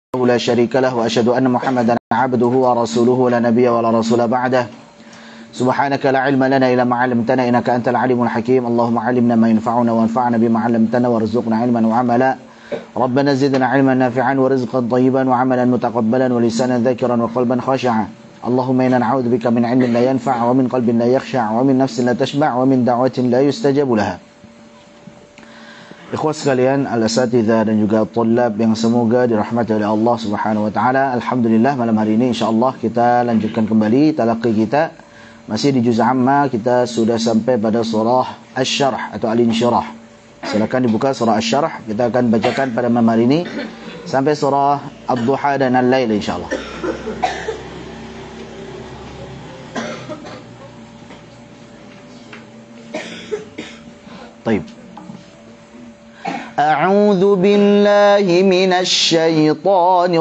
لا شريك له وأشهد أن محمدا عبده ورسوله لا نبي ولا رسول بعده سبحانك لا علم لنا إلا ما علمتنا إنك أنت العليم الحكيم اللهم علمنا ما ينفعنا وانفعنا بما علمتنا وارزقنا علما وعملا ربنا زدنا علما نافعا ورزقا طيبا وعملا متقبلا ولسانا ذاكرا وقلبا خاشعا اللهم إنا نعوذ بك من علم لا ينفع ومن قلب لا يخشع ومن نفس لا تشبع ومن دعوة لا يستجاب لها. Ikhwas sekalian, al-asatidzah dan juga tullab yang semoga dirahmati oleh Allah Subhanahu wa taala. Alhamdulillah malam hari ini insyaallah kita lanjutkan kembali talaqi kita. Masih di juz amma, kita sudah sampai pada surah Asy-Syarh atau Al-Insyirah. Silakan dibuka surah Asy-Syarh. Kita akan bacakan pada malam hari ini sampai surah Ad-Duha dan Al-Lail insyaallah. Baik. أعوذ بالله من الشيطان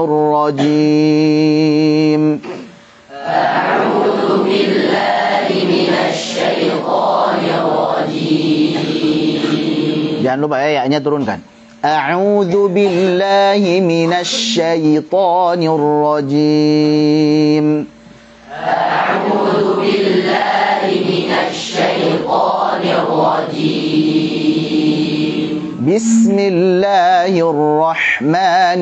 الرجيم أعوذ بالله من الشيطان الرجيم. Jangan lupa ya, ya-nya turunkan. أعوذ بالله من الشيطان الرجيم أعوذ بالله من الشيطان الرجيم بسم الله الرحمن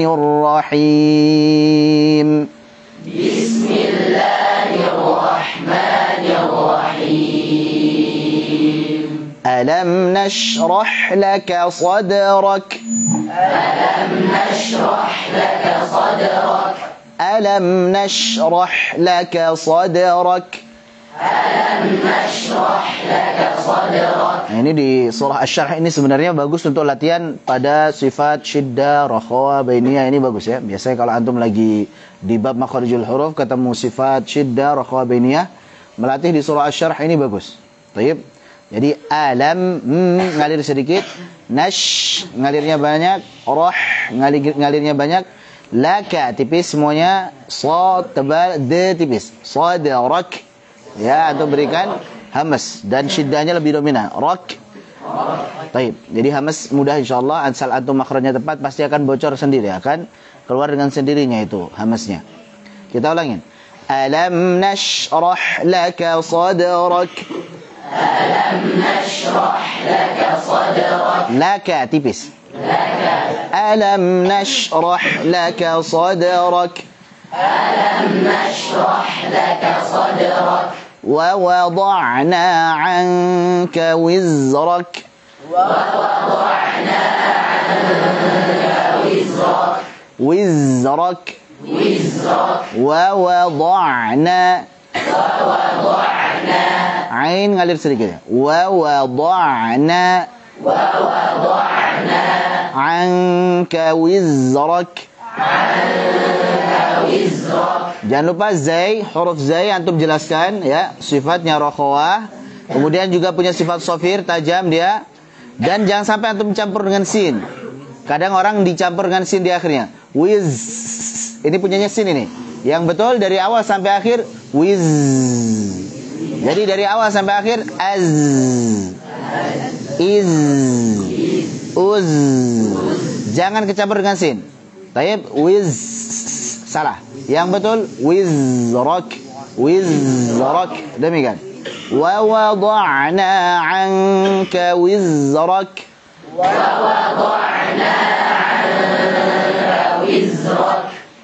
الرحيم بسم الله الرحمن الرحيم ألم نشرح لك صدرك ألم نشرح لك صدرك ألم نشرح لك صدرك Alam nashrah laka sadrak. Nah, ini di surah Asy-Syarh ini sebenarnya bagus untuk latihan pada sifat syiddah, rakhawa, bainiyah, ini bagus ya. Biasanya kalau antum lagi di bab makharijul huruf ketemu sifat syiddah, rakhawa, bainiyah, melatih di surah Asy-Syarh ini bagus. Baik. Jadi alam ngalir sedikit, nash ngalirnya banyak, rah ngalirnya banyak, laka tipis semuanya, sad tebal, d tipis. Sadrak. Ya, atau berikan hamas dan syiddahnya lebih dominan. Rak. Baik. Jadi hamas mudah insyaallah, asal antum makhrajnya tepat pasti akan bocor sendiri, akan keluar dengan sendirinya itu hamasnya. Kita ulangin. Alam nashrah laka sadrak. Alam nashrah laka sadrak. Laka tipis. Laka. Alam nashrah laka sadrak. Alam nashrah laka sadrak. ووضعنا عنك وزرك ووضعنا عنك وزرك وزرك ووضعنا عين ngalir sedikit ووضعنا عنك وزرك Jangan lupa zai, huruf zai antum jelaskan ya, sifatnya rakhawah. Kemudian juga punya sifat sofir, tajam dia. Dan jangan sampai antum campur dengan sin. Kadang orang dicampur dengan sin di akhirnya. Wiz. Ini punyanya sin ini. Yang betul dari awal sampai akhir wiz. Jadi dari awal sampai akhir az. Iz. Uz. Jangan kecampur dengan sin. Taib wiz. Salah. Yang betul wizrak. Wizrak. Demikian. Wa wada'na 'anka wizrak. Wa wada'na 'anka wizrak.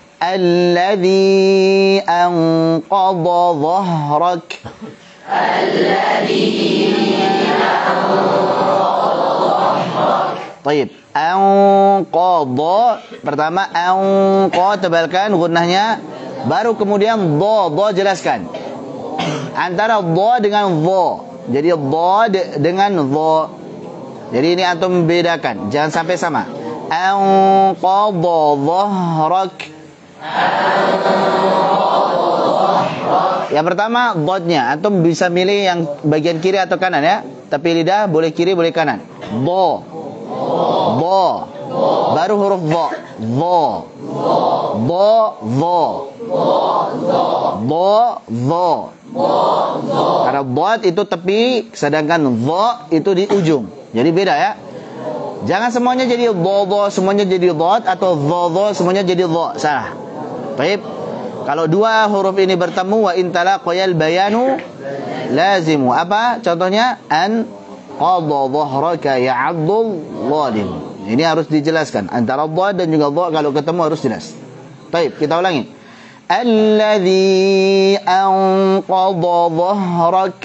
Alladhi anqadha dhahrak. Alladhi anqadha dhahrak. Taib. Anqadha, pertama anqa tebalkan gunnahnya, baru kemudian dha jelaskan. Antara dha dengan dha. Jadi dha dengan dha. Jadi ini antum bedakan, jangan sampai sama. Anqadha dhahrak. Yang pertama dha-nya, antum bisa milih yang bagian kiri atau kanan ya. Tapi lidah boleh kiri boleh kanan. Dha. Dha. Baru huruf dha. Dha. Dha. Dha. Dha. Karena dha itu tepi, sedangkan dha itu di ujung. Jadi beda ya. Jangan semuanya jadi dha semuanya jadi dhad, atau dha semuanya jadi dha. Salah. Baik. Kalau dua huruf ini bertemu, wa in talaqayal bayanu lazimu. Apa contohnya? An qadha dhahraka ya'addul zalim. Ini harus dijelaskan. Antara dha dan juga dha kalau ketemu harus jelas. Baik, kita ulangi. Alladhi anqadha dhahrak.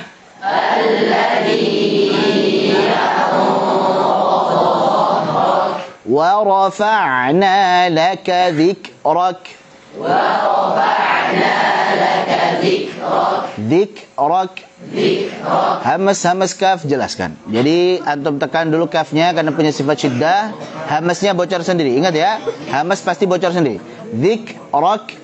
Alladhi anqadha dhahrak. Wa rafa'na laka dhikrak. Wa rafa'na laka dhikrak. Dhikrak. Hamas kaf jelaskan. Jadi antum tekan dulu kafnya karena punya sifat syiddah. Hamasnya bocor sendiri. Ingat ya, hamas pasti bocor sendiri. Dhikrak.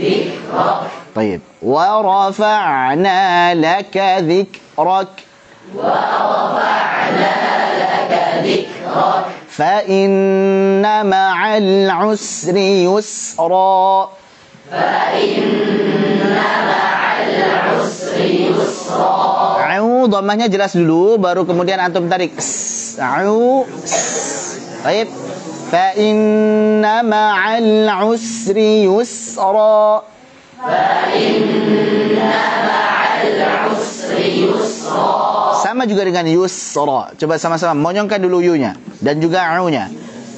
Baik. Wa rafa'na laka dhikrak. Wa rafa'na laka dhikrak. Fa inna ma'al usri yusra. Fa inna ma'al usri yusra. Au dhammahnya jelas dulu, baru kemudian antum tarik. Au. Baik. Fa inna ma'al usri yusra. Fa inna ma'al usri yusra. Sama juga dengan yusra. Coba sama-sama monyongkan dulu yu-nya dan juga au-nya.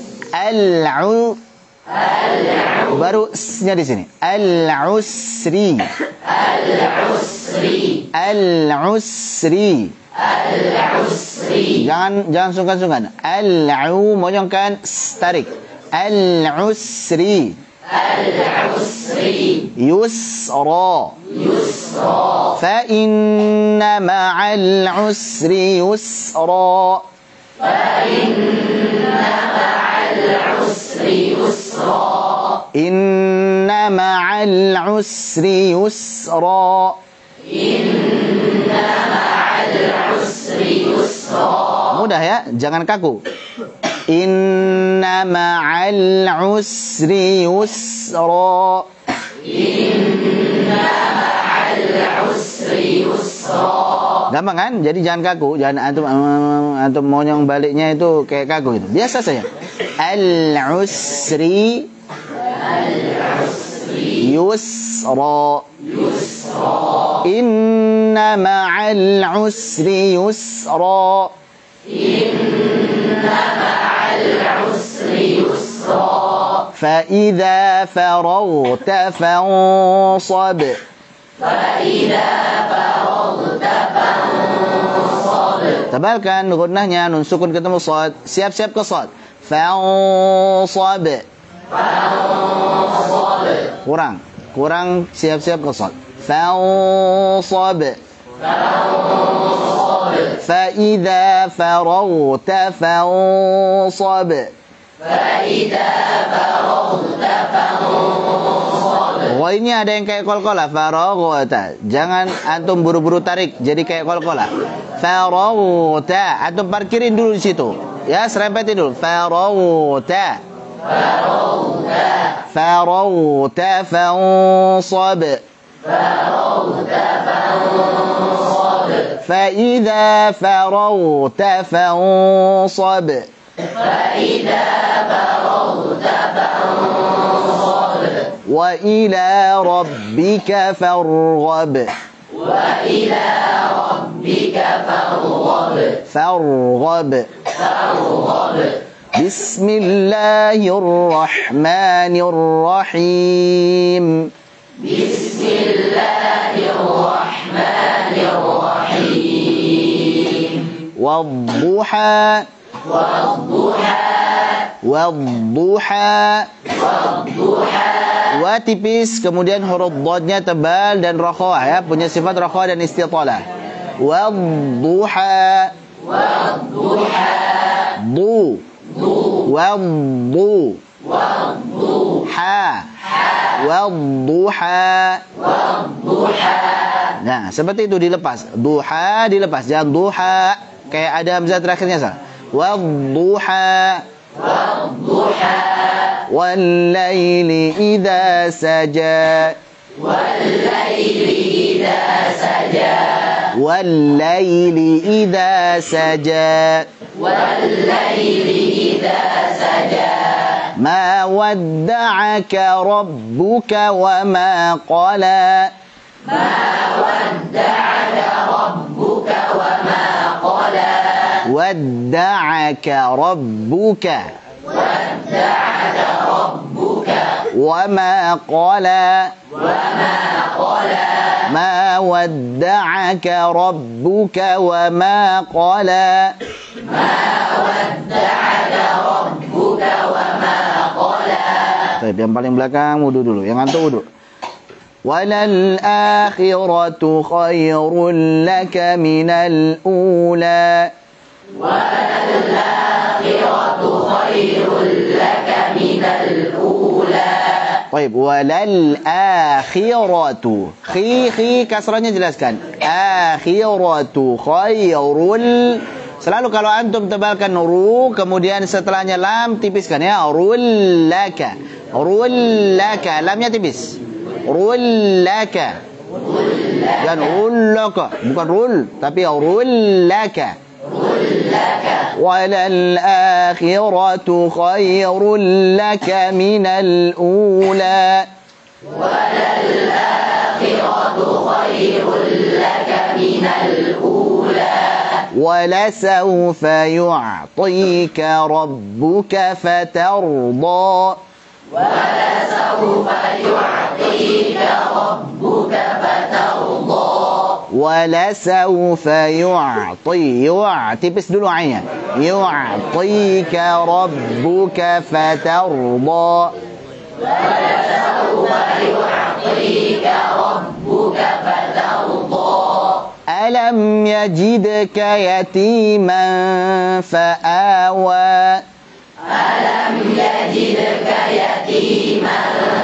Al-u. Al-u. Baru s-nya di sini. Al-usri. Al-usri. Al-usri. Al-usri. Jangan sungkan-sungkan. Al-u monyongkan, tarik. Al-usri. Al-usri. Yusra. Yusra. Fa inna ma'al usri yusra. Fa inna ma'al usri yusra. Inna ma'al usri yusra. Inna ma'al usri yusra. Mudah ya, jangan kaku. Inna ma'al usri yusra. Inna ma'al usri yusra. Gampang kan? Jadi jangan kaku, jangan antum monyong baliknya itu kayak kaku itu. Biasa saja. Al-usri yusra. Inna ma'al usri yusra. Inna ma'al usri yusra. Fa'idha faragta fansab. Fa'idha faragta fansab. Tebalkan gunnahnya, nun sukun ketemu sad. Siap-siap ke sad. Fansab. Fansab. Kurang siap-siap ke sad. Fansab. Fansab. Fa'idha faragta fansab. Fa'idha faragta fansab. Ini ada yang kayak kol-kola. Faragta. Jangan antum buru-buru tarik jadi kayak kol-kola. Faragta. Antum parkirin dulu di situ. Ya, serempetin dulu. Faragta. Faragta. Faragta fansab. Faragta fansab. Fa'idha faragta fansab. Fa'idha faragta fansab. Wa ila rabbika farghab. Wa ila rabbika farghab. Farghab. Farghab. Bismillahirrahmanirrahim. Bismillahirrahmanirrahim. Wadduha. Wadduha. Wadduha. Wadduha. Wa tipis, kemudian huruf dhodnya tebal dan rakhawah ya, punya sifat rakhawah dan istitalah. Wadduha. Wadduha. Du. Waddu. Waddu. Ha. Wadduha. Wadduha. Nah, seperti itu dilepas. Duha dilepas, jangan duha kayak ada hamzah terakhirnya salah. Wadduha. Wadduha. Wal laili idza saja. والليل إذا سجى ما ودعك ربك وما قلى ودعك ربك وما قلى ما ودعك ربك وما قلى Baik, yang paling belakang wudu dulu, yang ngantuk wudu. Walal akhiratu khairul laka minal ula. Walal akhiratu khairul laka minal ula. Baik, walal akhiratu. Khi kasrahnya jelaskan. Akhiratu khairul. Selalu kalau antum tebalkan ru, kemudian setelahnya lam tipiskan ya. Rullaka. Rullaka. Lamnya tipis. Rullaka. Dan rullaka. Bukan rul, tapi rullaka. Walal akhiratu khairul laka minal ula. Walal akhiratu khairul laka minal ula. ولسوف يعطيك ربك فترضى ولسوف يعطيك ربك فترضى ولسوف tipis dulu ainnya يعطيك ربك فترضى ولسوف يعطيك ربك فترضى ألم يجدك يتيما فآوى ألم يجدك يتيما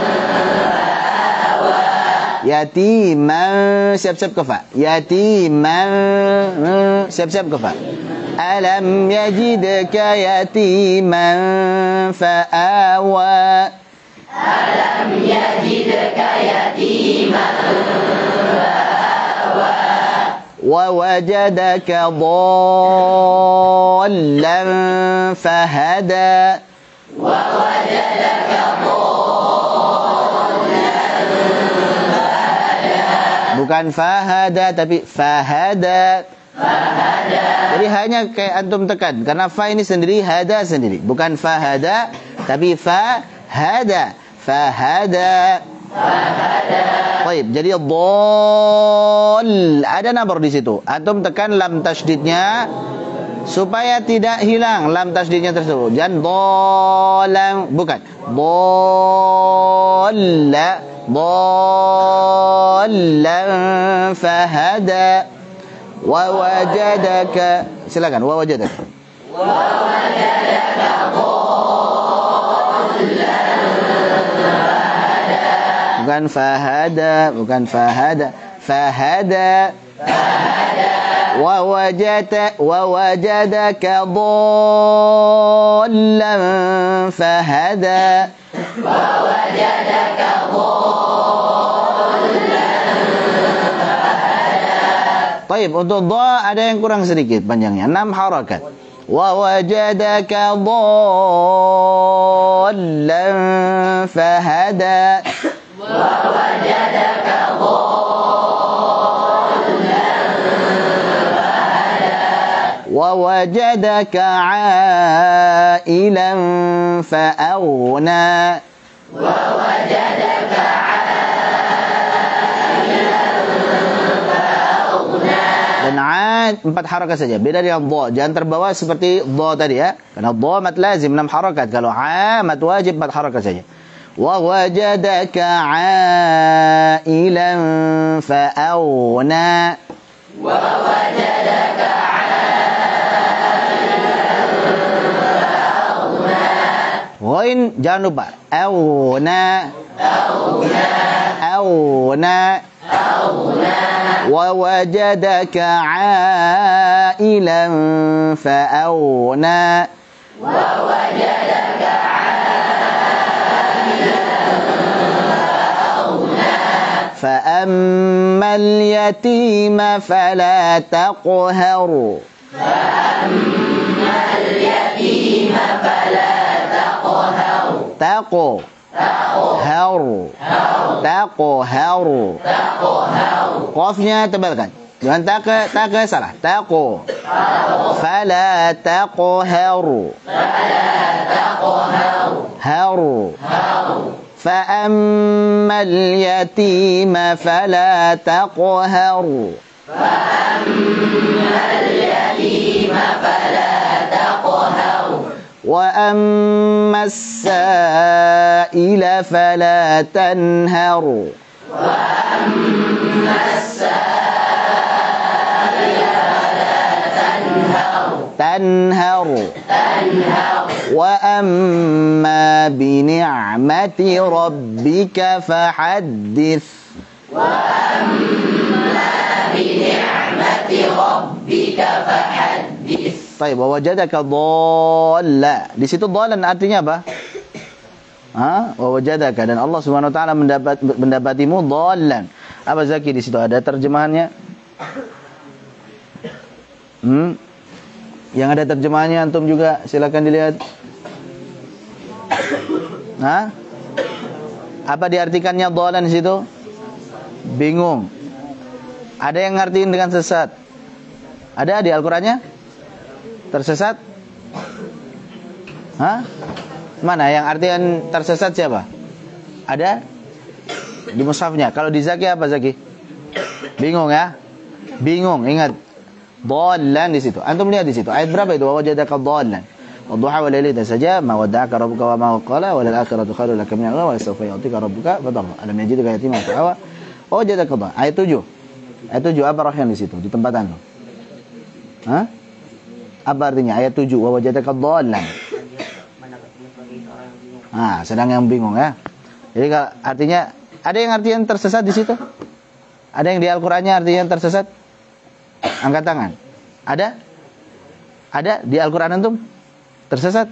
فآوى يتيما siap-siap kefa يتيما siap-siap kefa ألم يجدك يتيما فآوى ألم يجدك يتيما ووجدك ضالا فهدى ووجدك ضالا فهدى bukan fahada tapi fahada jadi hanya kayak antum tekan karena fa ini sendiri hada sendiri bukan fahada tapi fahada fahada Baik, jadi dhal ada nabar di situ. Antum tekan lam tasydidnya supaya tidak hilang lam tasydidnya tersebut. Jangan dhalam, bukan. Dhalla, dhallan fahada wa wajadaka. Silakan, wa wajadaka. Wa wajadaka bukan fahada, bukan fahada, fahada. Wa wajadaka dhallan fahada. Wa wajadaka dhallan fahada. Baik, untuk dha ada yang kurang sedikit panjangnya, 6 harakat. Wa wajadaka dhallan fahada. ووجدك ضالا فهدى ووجدك عائلا فأغنى ووجدك عائلا فأغنى dan 4 harakat saja beda dengan dha jangan terbawa seperti dha tadi ya karena dha mat lazim 6 harakat kalau mat wajib 4 harakat saja ووجدك عائلا فأغنى ووجدك عائلا فأغنى غين jangan lupa أغنى أغنى أغنى أغنى ووجدك عائلا فأغنى ووجدك فأما اليتيم فلا تقهر تقهر qafnya tebalkan, jangan take salah, fala taqhar haru فأما اليتيم فلا تقهر وأما السائل فلا تنهر وأما بنعمة ربك فحدث طيب ووجدك ضالا. Di situ dhalan artinya apa? Wawajadaka, dan Allah Subhanahu wa taala mendapatimu dhalan. Apa Zaki di situ ada terjemahannya? Yang ada terjemahannya antum juga silakan dilihat. Apa diartikannya dhalan di situ? Bingung. Ada yang ngartiin dengan sesat? Ada di Al-Qur'annya? Tersesat? Mana yang artian tersesat siapa? Ada? Di mushafnya. Kalau di Zaki apa Zaki? Bingung ya? Bingung, ingat. Dhalan di situ. Antum lihat di situ. Ayat berapa itu? Wa wajadaka dhalan. Wadduha wa laili saja ma wadda'aka rabbuka wa ma qala wa lal akhiratu khairul laka min al-ula wa sawfa yu'tika rabbuka fatarda. Alam yajidka yatiman fa'awa. Wa wajadaka dhalan. Ayat 7. Ayat 7 apa rohnya di situ? Di tempat antum. Apa artinya ayat 7? Wa wajadaka dhalan. Sedang yang bingung ya. Jadi artinya ada yang artian tersesat di situ? Ada yang di Al-Qur'annya artinya tersesat? Angkat tangan. Ada? Ada di Al-Qur'an antum? Tersesat?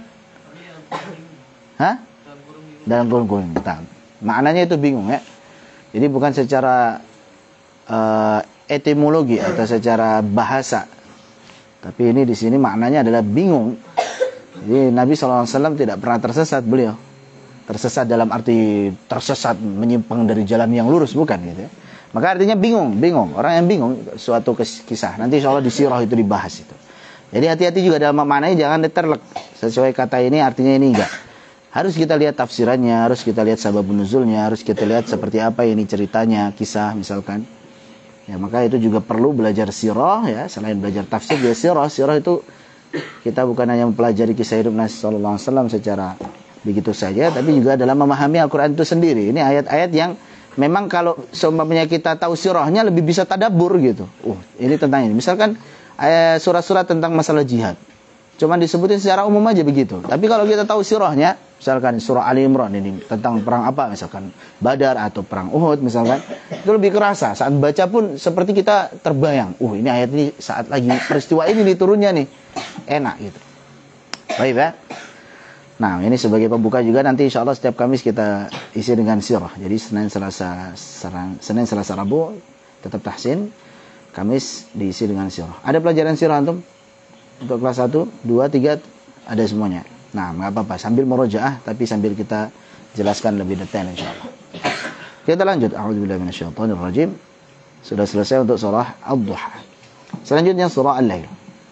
Dalam kurung-kurung. Maknanya itu bingung ya. Jadi bukan secara etimologi atau secara bahasa. Tapi ini di sini maknanya adalah bingung. Jadi Nabi SAW tidak pernah tersesat beliau. Tersesat dalam arti tersesat menyimpang dari jalan yang lurus, bukan gitu ya. Maka artinya bingung. Orang yang bingung suatu kisah. Nanti insyaallah di sirah itu dibahas itu. Jadi hati-hati juga dalam maknanya, jangan diterlek. Sesuai kata ini artinya ini enggak. Harus kita lihat tafsirannya, harus kita lihat sababun nuzulnya, harus kita lihat seperti apa ini ceritanya, kisah misalkan. Ya, maka itu juga perlu belajar sirah ya, selain belajar tafsir ya sirah. Sirah itu kita bukan hanya mempelajari kisah hidup Nabi sallallahu alaihi wasallam secara begitu saja, tapi juga dalam memahami Al-Qur'an itu sendiri. Ini ayat-ayat yang memang kalau seumpamanya kita tahu sirahnya lebih bisa tadabbur gitu. Ini tentang ini. Misalkan surat-surat tentang masalah jihad. Cuman disebutin secara umum aja begitu. Tapi kalau kita tahu sirahnya, misalkan surah Ali Imran ini tentang perang apa, misalkan Badar atau perang Uhud misalkan, itu lebih kerasa. Saat baca pun seperti kita terbayang, ini ayat ini saat lagi peristiwa ini turunnya nih. Enak gitu. Baik ya. Nah, ini sebagai pembuka juga, nanti insya Allah setiap Kamis kita isi dengan sirah. Jadi Senin, Selasa, Rabu tetap tahsin. Kamis diisi dengan sirah. Ada pelajaran sirah antum? Untuk kelas 1, 2, 3 ada semuanya. Nah, enggak apa-apa, sambil murojaah tapi sambil kita jelaskan lebih detail insyaallah. Kita lanjut. A'udzubillahi minasyaitonir rajim. Sudah selesai untuk surah Ad-Duha. Selanjutnya surah Al-Lail.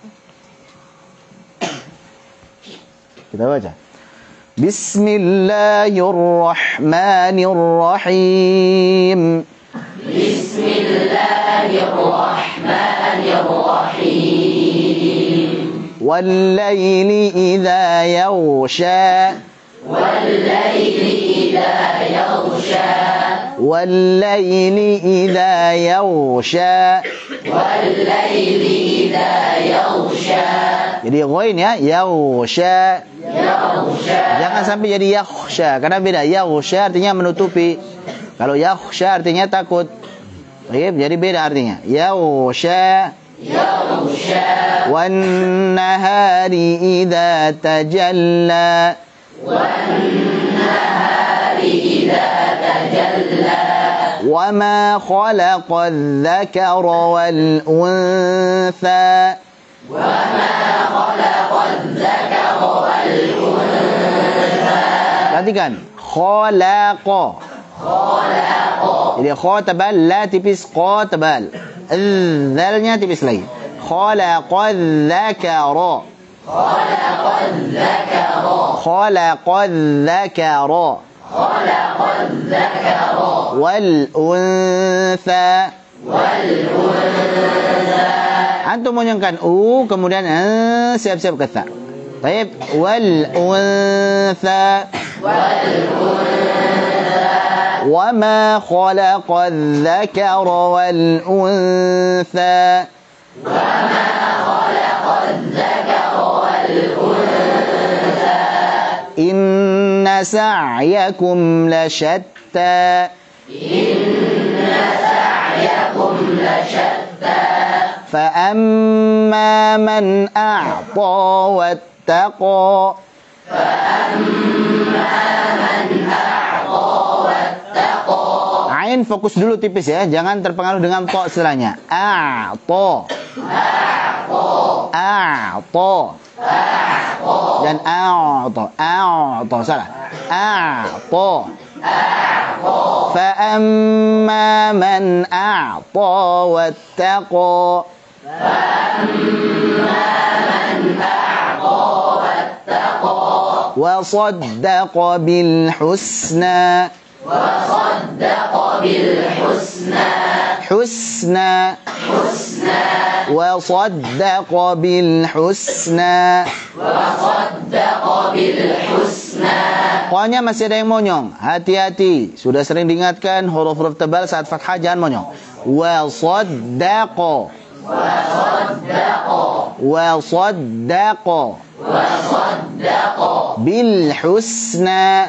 Kita baca. Bismillahirrahmanirrahim. Bismillahirrahmanirrahim. والليل إذا يغشى والليل إذا يغشى والليل إذا يغشى والليل إذا يغشى. Jadi ghain ya, yaghsha. Jangan sampai jadi yaghsha, karena beda. Yaghsha artinya menutupi. Kalau yaghsha artinya takut. Jadi beda artinya. Yaghsha. والنهار إذا تجلى وما خلق الذكر والأنثى perhatikan khalaqa jadi kha tebal la tipis qa tebal zalnya tipis lagi khalaqal dzakara wal untha antum monyongkan kemudian siap-siap kata baik wal untha وما خلق الذكر والأنثى إن سعيكم لشتى فأما من أعطى واتقى Ain fokus dulu tipis ya, jangan terpengaruh dengan to setelahnya. A'ta. Dan a'ta salah. A'ta. Fa amma man a'ta wattaqa. Wa saddaqa bil husna. حسنا وصدق بالحسنى Qanya masih ada yang monyong. Hati-hati. Sudah sering diingatkan huruf-huruf tebal saat fathah jangan monyong. Wa saddaqa bil husna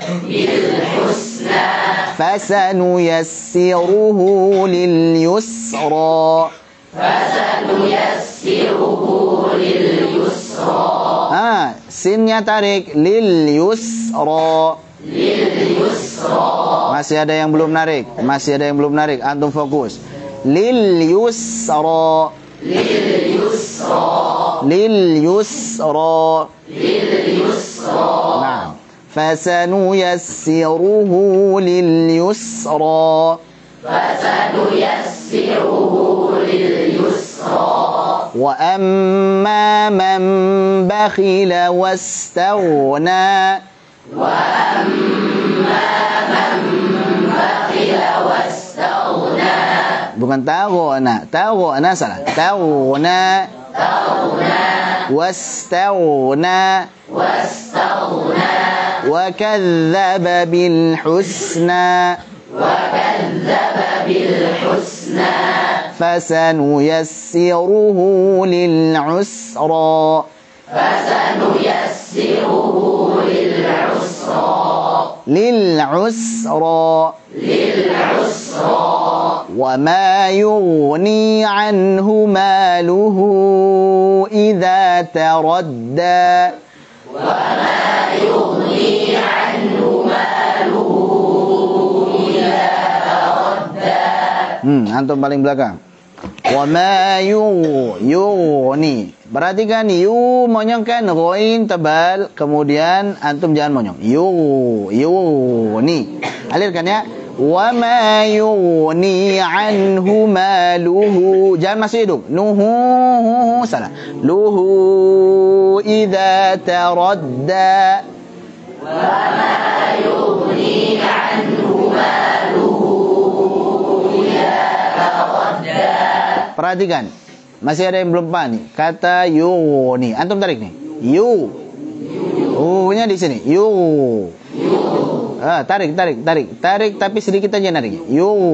fasanuyassiruhu lil yusra sinnya tarik lil yusra masih ada yang belum narik antum fokus lil yusra nah fasanuyassiruhu lil yusra wa amma man bakhila wastaghna bukan taghna salah taghna wastaghna wa kadzdzaba bil husna fasanuyassiruhu lil usra وما يغني عنه ماله إذا تردى antum paling belakang وما يغني perhatikan yu monyongkan ghain tebal kemudian antum jangan monyong yugni alirkan ya وما يغني عنه ماله jangan masuk hidung nuhu salah luhu idza taradda وما يغني عنه ماله idza taradda perhatikan masih ada yang belum paham nih kata yugni antum tarik nih nya di sini tarik tapi sedikit aja nariknya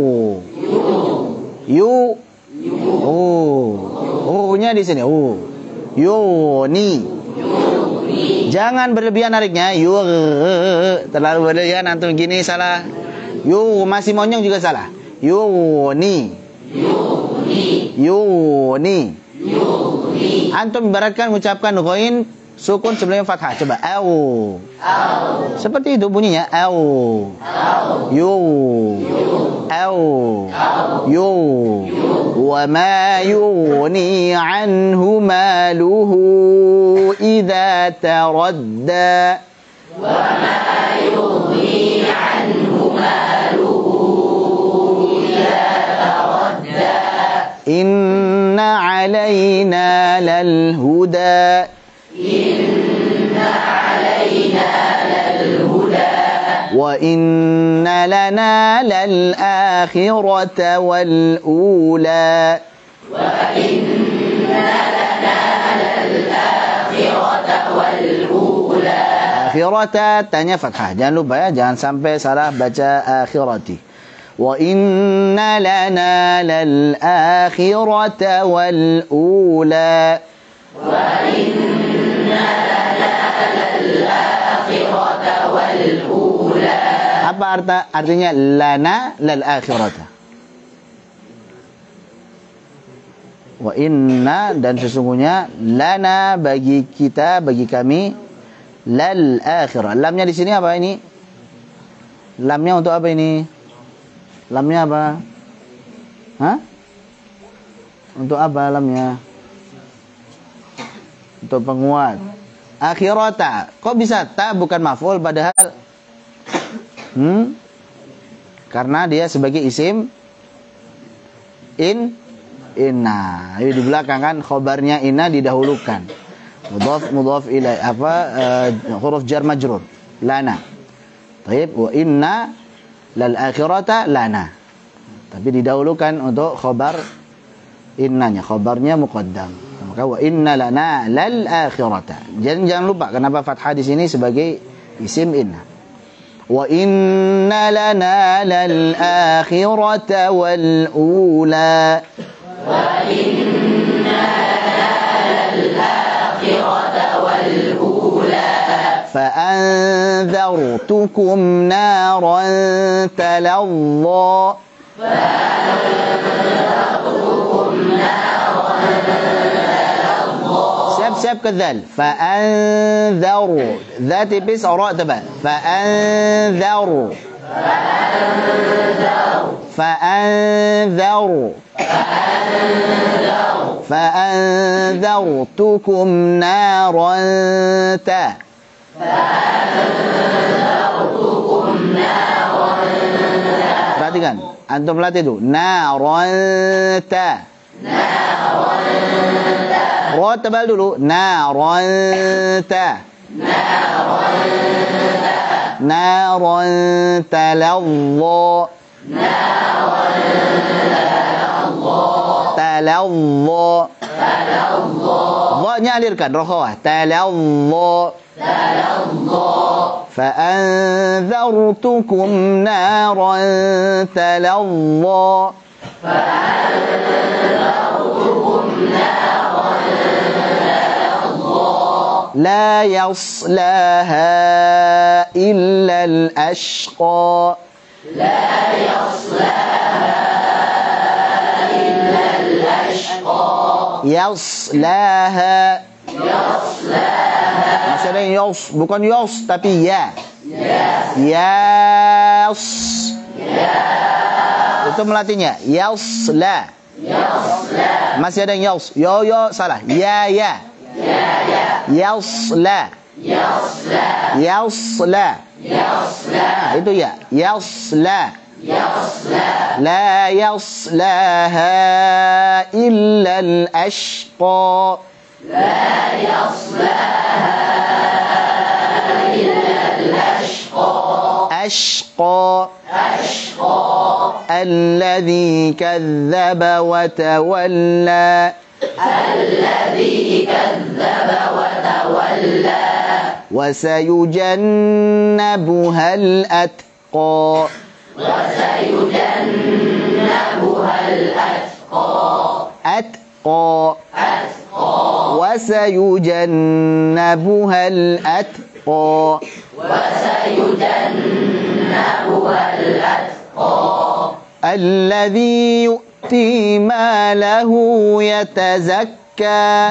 nya di sini yuni jangan berlebihan nariknya terlalu berlebihan antum gini salah masih monyong juga salah yuni antum ibaratkan mengucapkan ghain sukun sebelum fathah. Coba au. Seperti itu bunyinya au. Au. وما يغني عنه ماله إذا تردى إن علينا للهدى وإن لنا للآخرة والأولى Akhirata tanya fathah. Jangan lupa ya, jangan sampai salah baca akhirati. Wa inna lana lal akhirata wal ula. Wa inna lana lal akhirata wal ula. Apa artinya lana lal akhirata? Wa inna, dan sesungguhnya, lana bagi kita, bagi kami, lal akhirah. Lamnya di sini apa ini? Lamnya untuk apa ini? Lamnya apa? Hah? Untuk apa lamnya? Untuk penguat. Akhirata. Kok bisa ta bukan maf'ul padahal? Karena dia sebagai isim inna. Di belakang kan khobarnya inna didahulukan. Mudhaf ilai huruf jar majrur lana. Baik, wa inna lal akhirata lana. Tapi didahulukan untuk khobar innanya, khobarnya muqaddam. Maka wa inna lana lal akhirata. Jangan lupa kenapa fathah di sini sebagai isim inna. Wa inna lana lal akhirata wal ula. فأنذرتكم نارا تلظى سب كذل فأنذر ذات بس أراء تبع فأنذرتكم نارا perhatikan, antum latih itu naranta. Ro tebal dulu, naranta. Naranta lallah. Talallah. Dha-nya alirkan, rokhawah. Talallah. فأنذرتكم نارا تلظى لا يصلاها إلا الأشقى يصلاها masih ada yang yos, bukan yos tapi ya. Yas. Itu melatihnya. Yasla. Masih ada yang yos. Yo salah. Ya. Yasla. Nah, itu ya. Yasla. La yaslaha illa al-ashqa. أشقى الذي كذب وتولى وسيجنبها الأتقى وسيجنبها الأتقى الذي يؤتي ماله يتزكى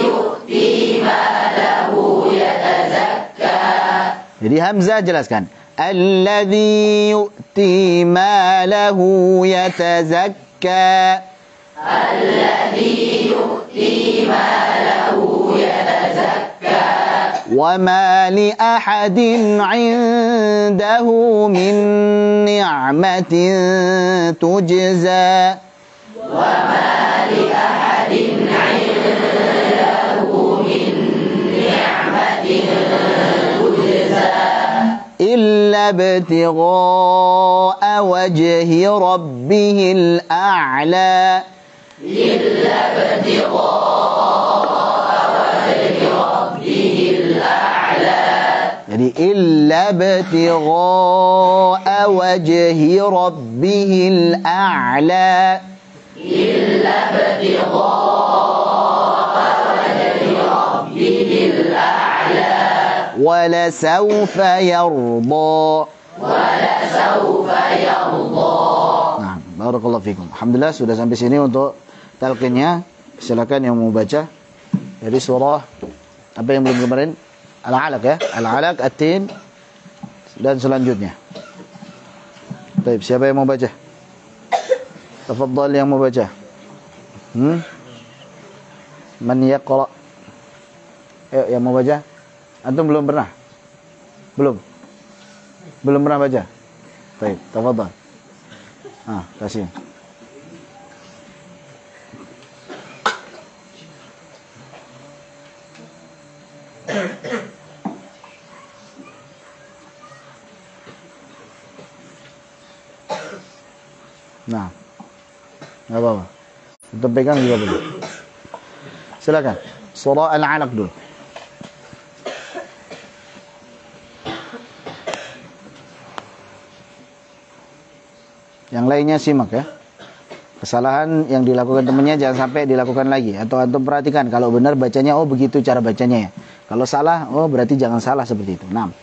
Jadi Hamzah jelaskan Alladzi yu'ti malahu yatazakka. Alladzi yu'ti malahu yatazakka. Wa ma li ahadin 'indahu min ni'matin tujza. Wa ma li ahadin 'indahu min ni'matin tujza illa ibtigha'a wajhi rabbihil a'la. Illa ibtigha'a wajhi rabbihil a'la. Jadi illa ibtigha'a wajhi rabbihil a'la. Illa ibtigha'a wajhi rabbihil a'la. Wala sawfa yarda. Wala sawfa yarda. Nah, barakallahu fikum. Alhamdulillah sudah sampai sini untuk talqinnya. Silakan yang mau baca dari surah apa yang belum kemarin? Al-Alaq ya. Al-Alaq, At-Tin dan selanjutnya. Baik, siapa yang mau baca? Tafadhal yang mau baca. Man yaqra? Ayo yang mau baca. Antum belum pernah? Belum pernah baca? Baik, tafadhal. Kasih. Nah, nggak apa-apa. Antum pegang juga boleh. Silakan. Surah Al-Alaq dulu. Yang lainnya simak ya. Kesalahan yang dilakukan temannya jangan sampai dilakukan lagi. Atau antum perhatikan kalau benar bacanya, oh begitu cara bacanya ya. Kalau salah, oh berarti jangan salah seperti itu. 6.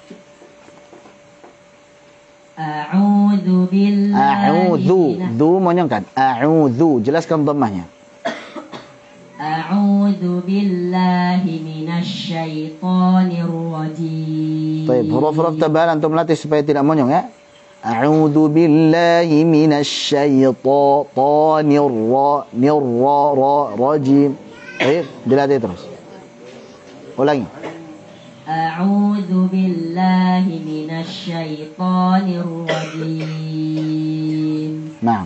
A'udzu billahi. A'udzu. Du monyongkan. A'udzu. Jelaskan dhammahnya. A'udzu billahi minasy syaithanir rajim. Baik, huruf-huruf tebal antum latih supaya tidak monyong ya. A'udzu billahi minasy syaithanir rajim. Baik, dilatih terus. Ulangi. A'udzu billahi minasy syaithanir rajim. Nah.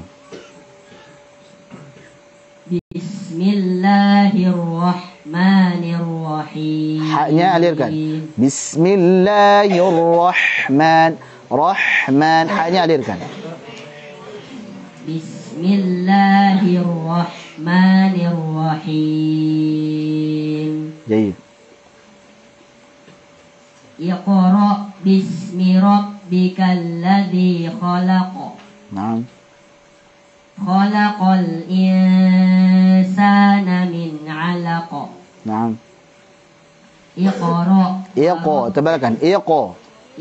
Bismillahirrahmanirrahim. Haknya alirkan. Bismillahirrahmanirrahim. Rahman, haknya alirkan. Bismillahirrahmanirrahim. Jayid. Iqra bismi rabbikal ladzi khalaq. Naam. Khalaqal insana min 'alaq. Naam. Iqra. Tebalkan. Iqra.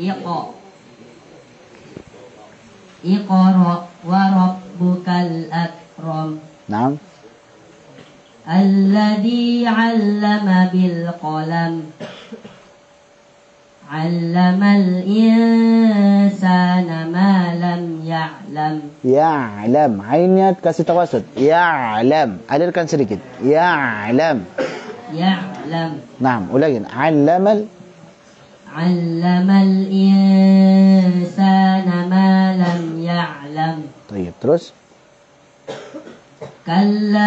Iqra wa rabbukal akram. Naam. Alladzi 'allama bil qalam. 'Allamal insana ma lam ya'lam. Ya'lam. Ainnya kasih tawasud. Ya'lam. Alirkan sedikit. Ya'lam. Ya'lam. Naam, ulangin. 'Allamal insana ma lam ya'lam. Baik, terus. Kalla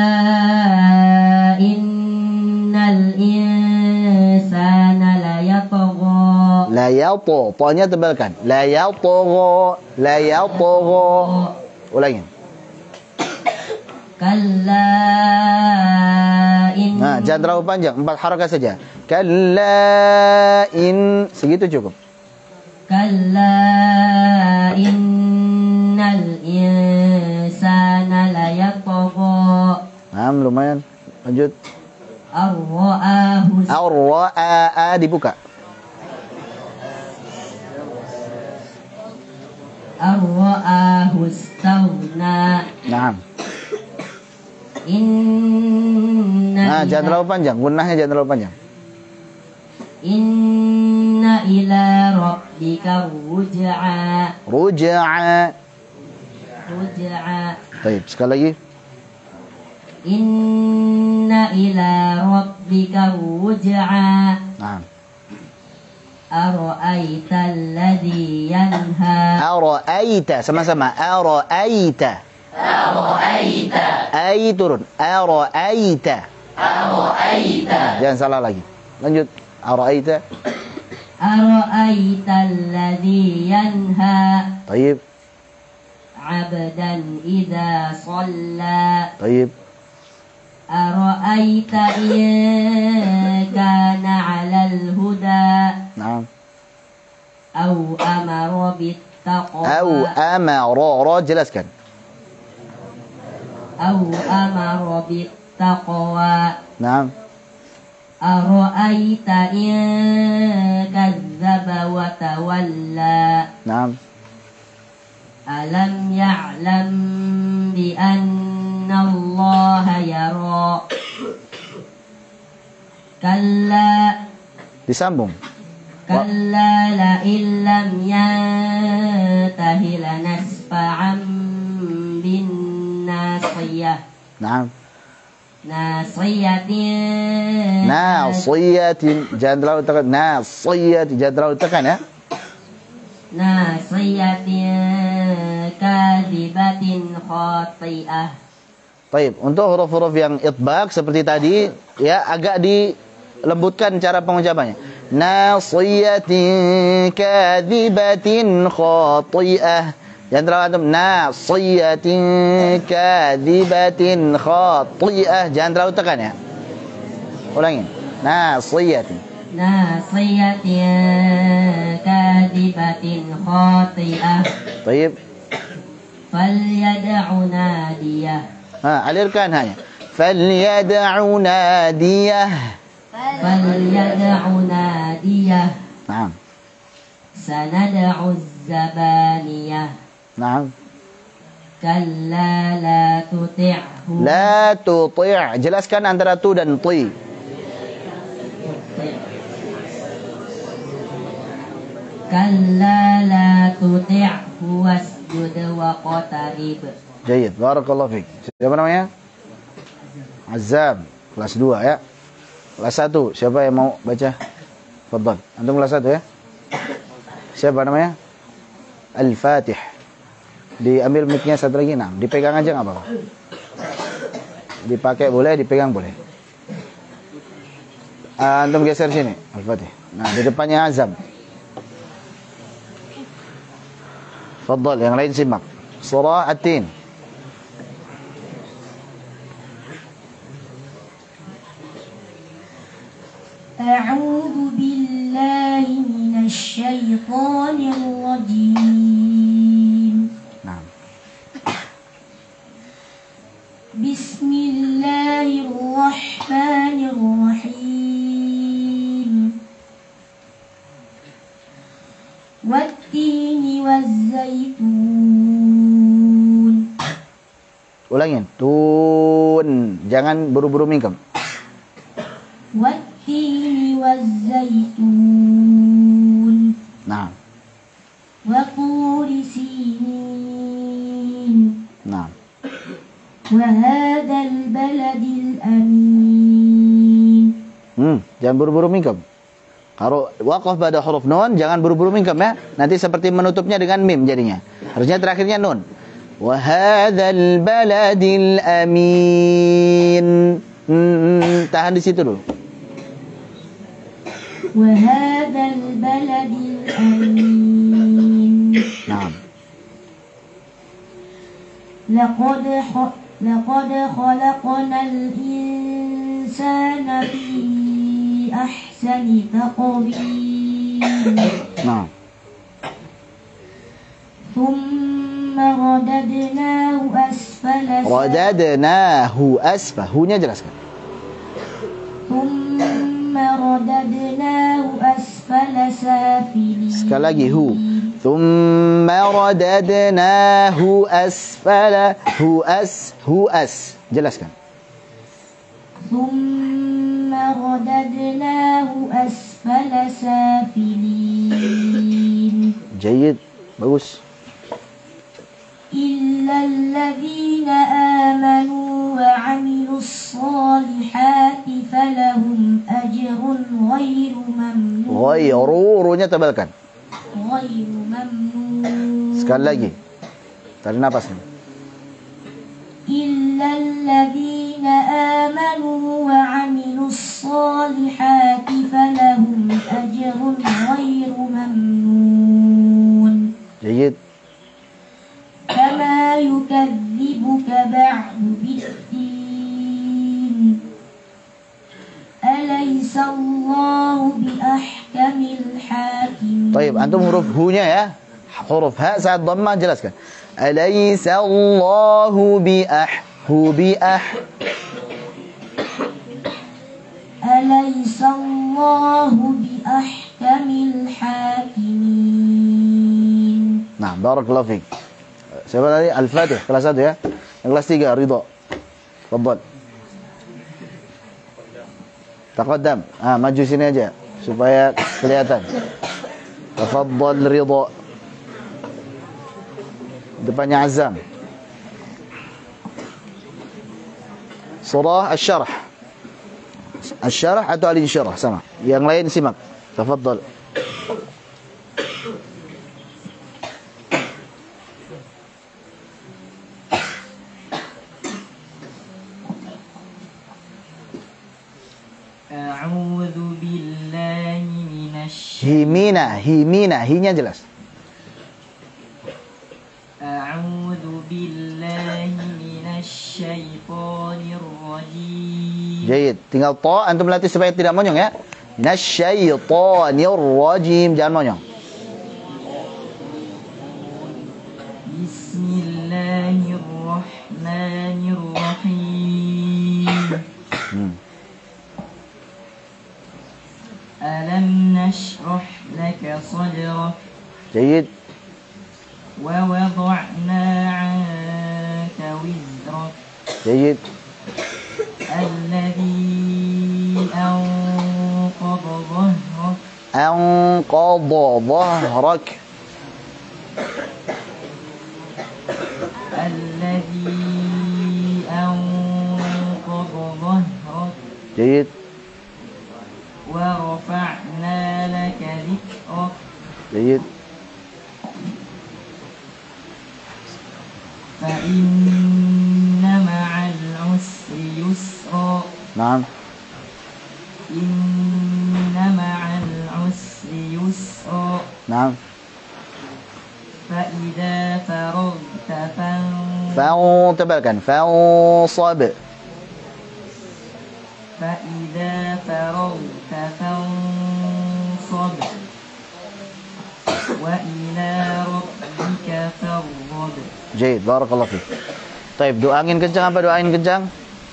innal insana la yatgha. La yatgha. Ta-nya tebalkan. La yatgha. La yatgha. Ulangin. Kalla in. Nah, jangan terlalu panjang. 4 harakat saja. Kalla in. Segitu cukup. Kalla innal insana la yatgha. Nah, lumayan. Lanjut. Ar-ra'ahu. Ar-ra'a dibuka. Ar-ra'ahu istaghna. Naam. Inna. Nah, jangan terlalu panjang. Gunnahnya jangan terlalu panjang. Inna ila rabbika ruj'a. Ruj'a. Ruj'a. Baik, sekali lagi. Inna ila rabbika ruj'a. Naam. Ara'aita alladhi yanha. Ara'aita, sama-sama. Ara'aita. Ara'aita. Ai turun. Ara'aita. Ara'aita. Jangan salah lagi. Lanjut. Ara'aita. Ara'aita alladhi yanha. Tayyib. Abdan idza shalla. Tayyib. Ara'aita in kana 'alal huda. Naam. Au amara bittaqwa. Au amara. Ra jelaskan. Au amara bittaqwa. Naam. Ara'aita in kazzaba wa tawalla. Naam. Alam ya'lam bi anna Allah yara. Kalla. Disambung. Kalla la illam yantahi lanasfa'an bin nasiyah. Naam. Nasiyatin. Nasiyatin. Jangan terlalu tekan. Nasiyatin. Jangan terlalu tekan ya. Nasiyatin kadhibatin khati'ah. Baik, untuk huruf-huruf yang itbaq seperti tadi ya agak dilembutkan cara pengucapannya. Nasiyatin kadhibatin khati'ah. Jangan terlalu antum. Nasiyatin kadhibatin khati'ah. Jangan terlalu tekan ya. Ulangin. Nasiyatin. Nasiyatin kadhibatin khati'ah. Baik. Falyad'u nadiyah. Alirkan hanya. Falyad'u nadiyah. Falyad'u nadiyah. Naam. Sanad'u zabaniyah. Naam. Kalla la tuti'hu. La tuti'. Jelaskan antara tu dan ti. Kalla la tuti'hu wasjud waqtarib. Jayid. Barakallahu fiik. Siapa namanya? Azam. Kelas 2 ya. Kelas 1. Siapa yang mau baca? Fadhal. Antum kelas 1 ya. Siapa namanya? Al-Fatih. Diambil mic-nya satu lagi. Nah, dipegang aja enggak apa-apa. Dipakai boleh, dipegang boleh. Antum geser sini, Al-Fatih. Nah, di depannya Azam. Fadhal, yang lain simak. Surah At-Tin. أعوذ بالله من الشيطان الرجيم. نعم. بسم الله الرحمن الرحيم. والتين والزيتون. Ulangin. Tun. Jangan buru-buru mingkem. والتين والزيتون. Nah. وطور سينين. Nah. وهذا البلد الأمين. Jangan buru-buru mingkem. Kalau waqaf pada huruf nun, jangan buru-buru mingkem ya. Nanti seperti menutupnya dengan mim jadinya. Harusnya terakhirnya nun. Wa hadzal baladil amin. Tahan di situ dulu. Wa hadzal baladil amin. Naam. Laqad khalaqnal insana fi ahsani taqwim. Naam. Thumma radadnahu asfala. Radadnahu asfa. Hu-nya jelaskan. Thumma radadnahu asfala safilin. Sekali lagi hu. Thumma radadnahu asfala. Hu as. Jelaskan. Thumma radadnahu asfala safilin. Jayyid. Bagus. إلا الذين آمنوا وعملوا الصالحات فلهم أجر غير ممنون. Ghairurunya tebalkan. غير ممنون. Sekali lagi. Tarik nafas nih. إلا الذين آمنوا وعملوا الصالحات فلهم أجر غير ممنون. Jayyid. كما يكذبك بعد بالدين أليس الله بأحكم الحاكمين. Baik, antum huruf hu-nya ya. Huruf ha saat dhamma jelaskan. Alaysa Allahu أليس الله بأحكم الحاكمين. Nah, barakallahu fiik. Siapa tadi? Al-Fatih kelas 1 ya. Yang kelas 3 Ridha. Tafadhal. Taqaddam. Maju sini aja supaya kelihatan. Tafadhal Ridha. Depannya Azam. Surah Asy-Syarh. Asy-Syarh atau Al-Insyirah sama. Yang lain simak. Tafadhal. A'udzu billahi minasy Himina, hinya jelas. A'udzu billahi minasy syaithanir rajim. Jayid. Tinggal ta antum latih supaya tidak monyong ya. Minasyaitonir rajim, jangan monyong. Bismillahirrahmanirrahim. Alam nashrah laka sadrak. Jayid. Wa wada'na 'anka wizrak. Jayid. Alladhi anqadha dhahrak. Anqadha dhahrak. Alladhi anqadha dhahrak. Jayid. Wa rafa'na laka dhikrak. Jayid. Fa inna ma'al usri yusra. Naam. Inna ma'al usri yusra. Naam. Fa idza faragta Tebalkan. Fansab. fa idza faragta fansab. Wa ila rabbika farghab. Jayid. Barakallahu fiik. Baik, doa angin kencang apa doa angin kencang?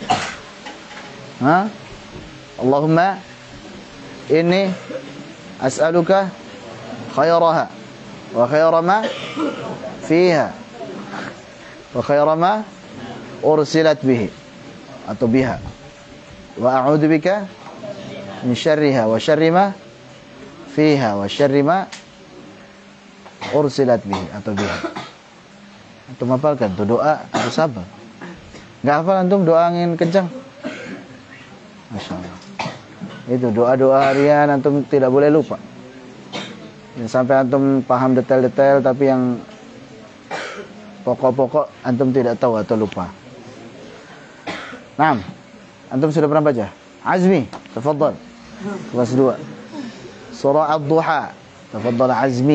Allahumma inni as'aluka khairaha wa khaira ma fiha wa khaira ma ursilat bihi atau biha wa a'udzu bika min syarriha wa syarri ma fiha wa syarri ma ursilat bihi atau biha. Antum hafalkan tuh doa harus sabar. Enggak hafal antum doa angin kencang? Masya Allah. Itu doa-doa harian antum tidak boleh lupa. Dan sampai antum paham detail-detail tapi yang pokok-pokok antum tidak tahu atau lupa. Naam. Antum sudah pernah baca? Azmi, tafadhal. Kelas 2. Surah Ad-Duha. Tafadhal Azmi.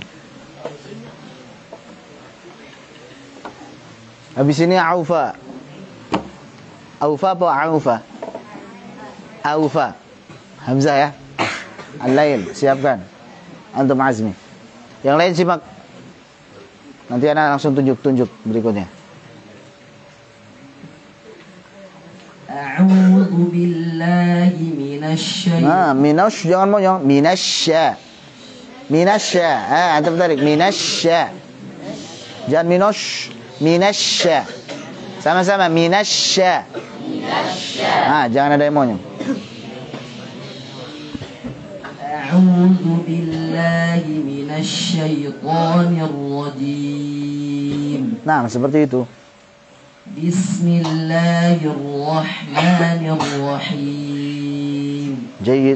Habis ini Aufa. Aufa apa Aufa? Aufa. Hamzah ya. Al-Lail, siapkan. Antum Azmi. Yang lain simak. Nanti anak langsung tunjuk berikutnya. A'udzu billahi minasy syaitonir Minash jangan monyong. Minasya. Antum tarik minasya. Jangan minosh. Minasya. Sama-sama minasya. Jangan ada yang monyong. أعوذ بالله من الشيطان الرجيم. Nah, seperti itu. بسم الله الرحمن الرحيم. Jayyid.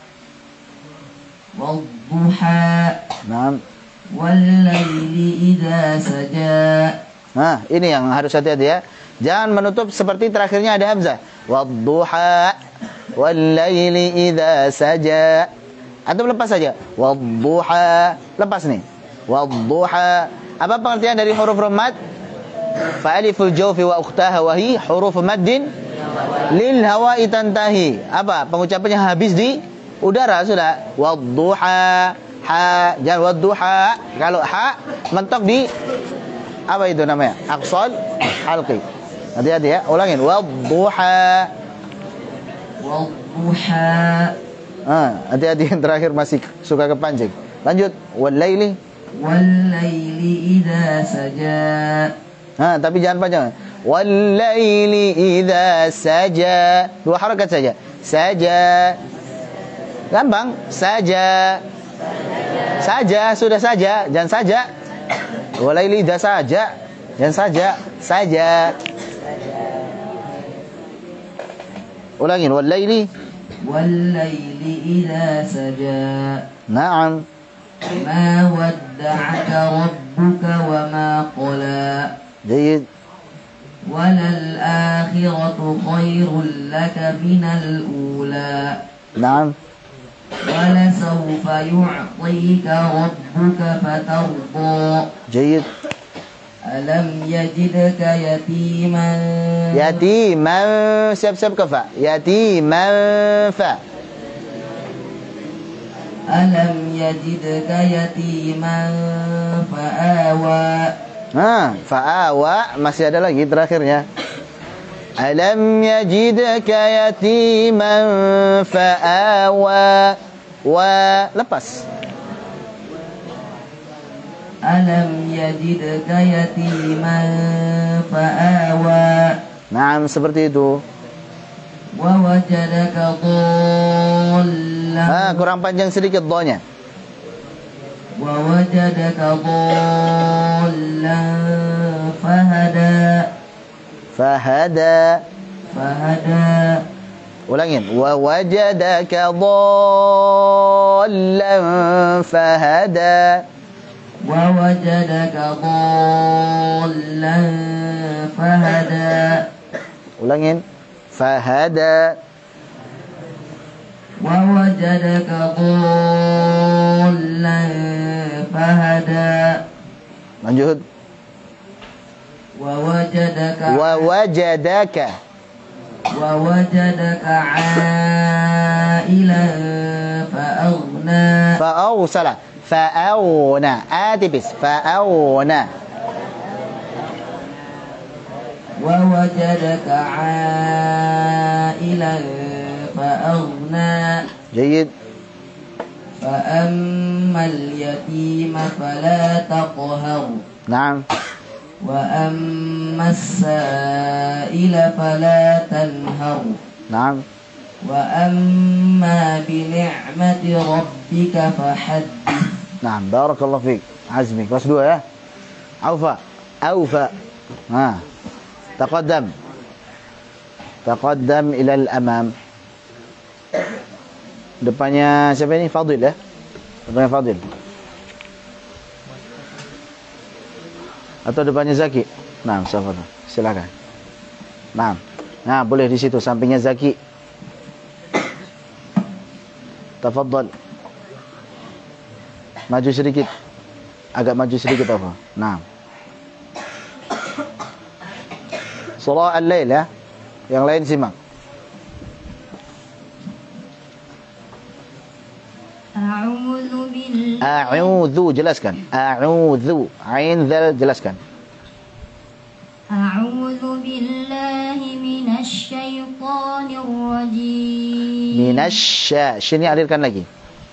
والضحى Nah. والليل إذا سجى. Nah, ini yang harus hati-hati ya. Jangan menutup seperti terakhirnya ada hamzah. Wadduha wallaili idza saja. Atau lepas saja. Wadduha. Lepas nih. Wadduha. Apa pengertian dari huruf mad? Fa aliful jawfi wa ukhtaha wa hi huruf maddin lil hawa'i tantahi. Apa? Pengucapannya habis di udara sudah. Wadduha. Ha. Jangan wadduha. Kalau ha mentok di apa itu namanya? Aqsal halqi. Hati-hati ya. Ulangin. Wadduha. والضحى. Hati-hati yang terakhir masih suka kepancing. Lanjut. Wallaili. والليل إذا سجى. Tapi jangan panjang. Wallaili idza saja. 2 harakat saja. Saja. Gampang. Saja. Saja, sudah saja. Jangan saja. Wallaili idza saja. Jangan saja. Saja. Ulangin. Wallaili. والليل إذا سجى. Naam. ما ودعك ربك وما قلى. Jayyid. وللآخرة خير لك من الأولى. Naam. ولسوف يعطيك ربك فترضى. Jayyid. ألم يجدك يتيما. Yatiman. Siap-siap ke fa. Yatiman fa. ألم يجدك يتيما فآوى. Fa'awa. Masih ada lagi terakhirnya. Alam yajidka yatiman fa'awa. Wa. Lepas. ألم يجدك يتيما فآوى. Naam, seperti itu. ووجدك ضالا. Kurang panjang sedikit doanya. ووجدك ضالا فهدى. Fahada. فهدى. Ulangin. Wa wajadaka dhallan fahada. ووجدك ضالا فهدى. Ulangin. Fahada. ووجدك ضالا فهدى. Lanjut. ووجدك ووجدك عائلا فأغنى. فأوصل. فأونا. tipis. فأونا. ووجدك عائلا فأغنى. جيد. فأما اليتيم فلا تقهر. نعم. وأما السائل فلا تنهر. نعم. وأما بنعمة ربك فحدث. نعم. بارك الله فيك. عزمي. kelas 2 ya. أوفى. تقدم إلى الأمام. Depannya siapa ini? Fadil ya. Depannya Fadil. Atau depannya Zaki. Nah, silakan. Nah, boleh di situ sampingnya Zaki. Tafadhal. Maju sedikit. Agak maju sedikit apa? Nah. Surah Al-Lail ya. Yang lain simak. A'udzu jelaskan. A'udzu. Ain dzal jelaskan. A'udzu billahi minasyaitonir rajim. Minasya. Sini alirkan lagi.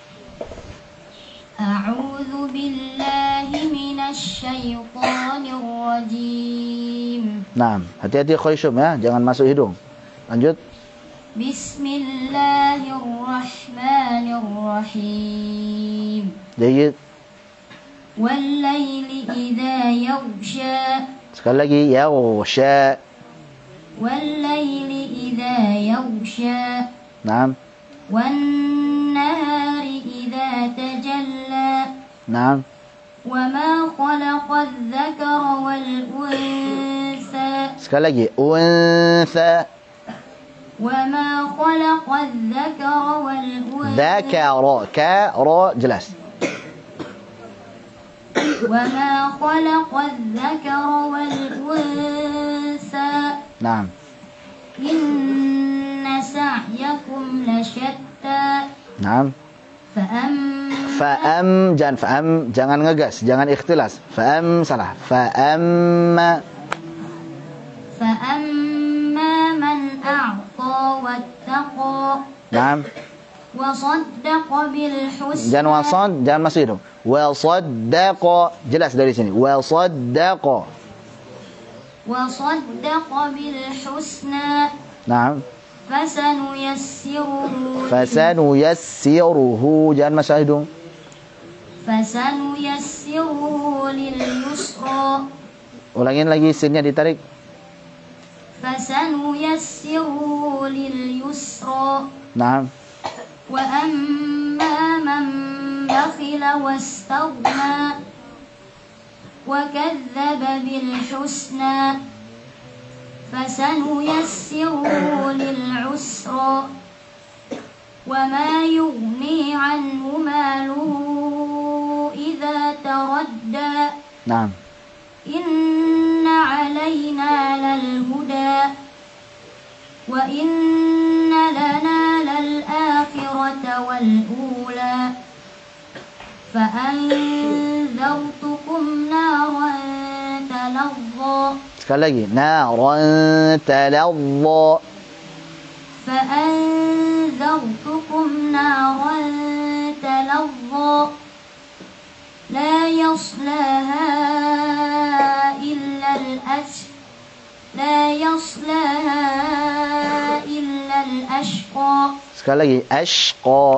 A'udzu billahi minasyaitonir rajim. Nah, hati-hati khayshum ya, jangan masuk hidung. Lanjut. Bismillahirrahmanirrahim. Jayid. Wal-laili idza yaghsha. Sekali lagi, yaghsha. Wal-laili idza yaghsha. Naam. Wan-nahari idza tajalla. Naam. Wa ma khalaqadh-dhakara wal-untha. Sekali lagi, untha. Wa ma khalaqadh-dhakara wal-untha. Dhakara, ka, ra, jelas. وما خلق الذكر والأنثى Naam. إن سعيكم لشتى Naam. فأما jangan ngegas, jangan ikhtilas. Fa'am salah. فأما من أعطى واتقى Naam. وصدق بالحسنى. Jangan wasad, jangan masuk hidung. Wa saddaqa, jelas dari sini. Wa saddaqa. وصدق بالحسنى. Naam. فسنيسره Fasanuyassiruhu, jangan masuk hidung. فسنيسره لليسرى. Ulangin lagi, sinnya ditarik. فسنيسره لليسرى. Naam. وأما من بخل واستغنى وكذب بالحسنى فسنيسره للعسرى. وما يغني عنه ماله إذا تردى. Naam. إن علينا للهدى وإن لنا للآخرة والأولى فأنذرتكم نارا تلظى. Sekali lagi. Naran talazza. فأنذرتكم نارا تلظى لا يصلاها إلا الأشقى. Sekali lagi. Ashqa.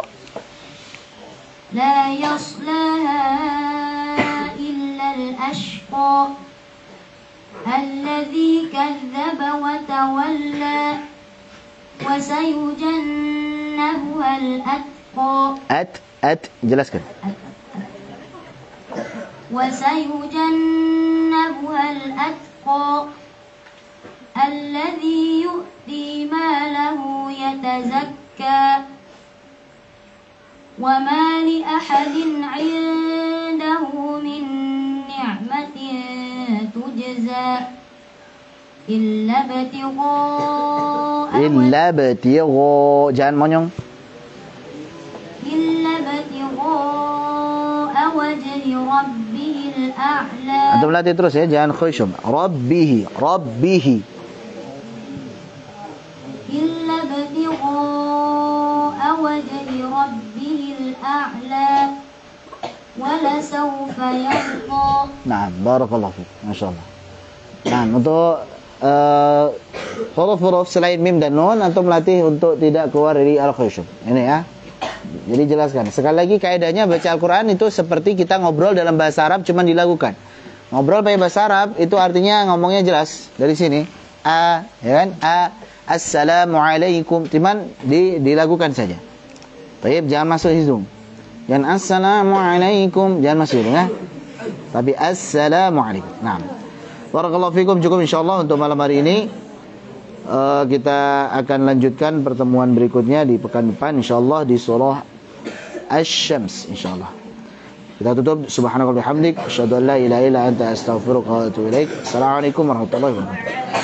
لا يصلاها إلا الأشقى الذي كذب وتولى وسيجنبها الأتقى. Jelaskan. وسيجنبها الأتقى الذي يؤتي ماله يتزكى وما لأحد عنده من نعمة تجزى إلا ابتغاء Jangan monyong. إلا ابتغاء وجه ربه الأعلى. Antum latih terus ya, jangan khusyum. Rabbihi. إلا ابتغاء وجه ربه الأعلى ولسوف يرضى. Naam, barakallahu fiik. Masyaallah. Nah, untuk huruf-huruf selain mim dan nun antum latih untuk tidak keluar dari al-khusyum. Ini ya. Jadi jelaskan. Sekali lagi kaidahnya baca Al-Qur'an itu seperti kita ngobrol dalam bahasa Arab cuman dilakukan. Ngobrol pakai bahasa Arab itu artinya ngomongnya jelas dari sini. Ya kan? Assalamualaikum. Cuman dilakukan saja. Baik, jangan masuk hidung. Jangan assalamualaikum, jangan masuk hidung ya. Tapi assalamualaikum. Naam. Barakallahu fikum, cukup insyaallah untuk malam hari ini. Kita akan lanjutkan pertemuan berikutnya di pekan depan insyaallah di surah Asy-Syams insyaallah. Kita tutup subhanakallahumma bihamdik asyhadu an la ilaha illa anta astaghfiruka wa atubu ilaik. Assalamualaikum warahmatullahi wabarakatuh.